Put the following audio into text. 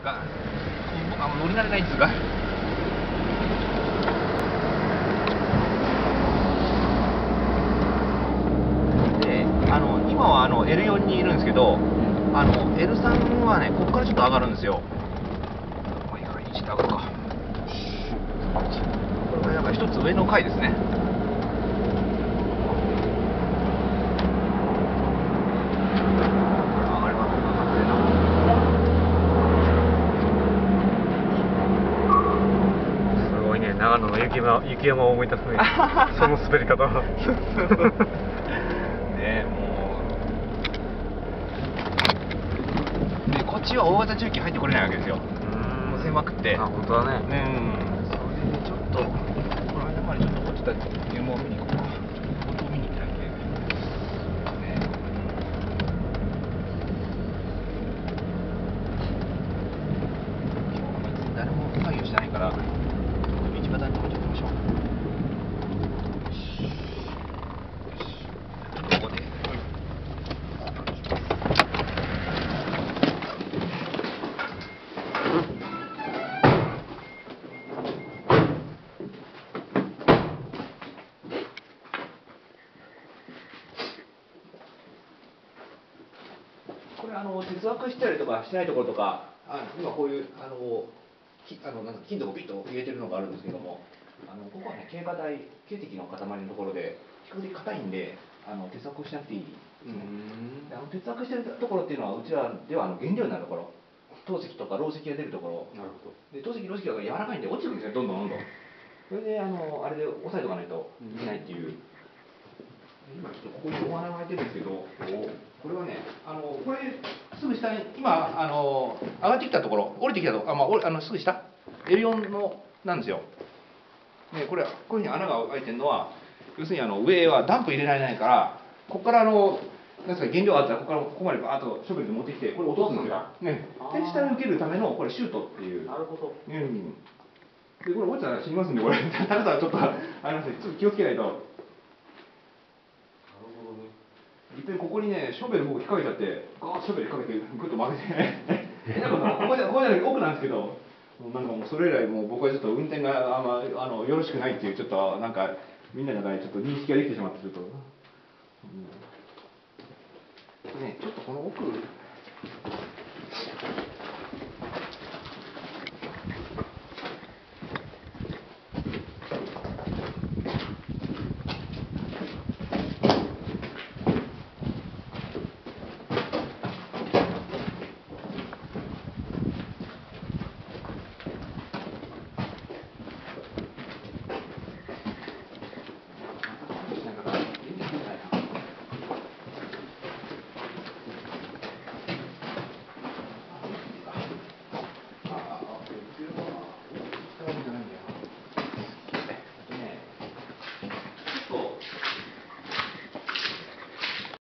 が、僕は乗り慣れないんですが。で、今はL4 にいるんですけど、L3 はね、ここからちょっと上がるんですよ。まあいいか、1で上がるか。これなんか一つ上の階ですね。 長野の雪山を思い出すね。その滑り方は。 ね、もう。で、こっちは大型重機入ってこれないわけですよ。もう狭くて。 あ、本当だね。 それでちょっと、この間までちょっと落ちた現場を見に行こうか。本当見に行ったっけ。ね。今日は誰も作業しないから、道端に止めちゃいましょう。ここで。これ鉄枠したりとかしてないところとか、今こういうなんか金属をピッと入れてるのがあるんですけども、ここはね、軽鉄の塊のところで比較的硬いんで、鉄枠をしなくていいですね。鉄枠してるところっていうのはうちらでは原料になるところ、陶石とかろう石が出るところ。なるほど。で、陶石ろう石が柔らかいんで落ちてくるんですね、どんどんどんどん。それであれで押さえとかないといけないっていう。今ちょっとここにお花が開いてるんですけど、これはね、これすぐ下に今上がってきたところ、降りてきたところ、すぐ下 L4 のなんですよ。ね、これこういうふうに穴が開いてるのは、要するに上はダンプ入れられないから、ここからなんですか、原料があったらここからここまでバーッとショベルで持ってきてこれ落とすんですよ。ね、で下に受けるためのこれシュートっていう。なるほど。でこれ落ちたら死にますんで、これ高さはちょっとありますね。ちょっと気をつけないと。いっぺんここにね、ショベル僕引っ掛けちゃって、ガーッショベル引っ掛けて、ぐっと曲げて、ここじゃなくて奥なんですけど、なんかもうそれ以来、もう僕はちょっと運転がよろしくないっていう、ちょっとなんか、みんなの中でちょっと認識ができてしまって、ちょっと。ね、ちょっとこの奥。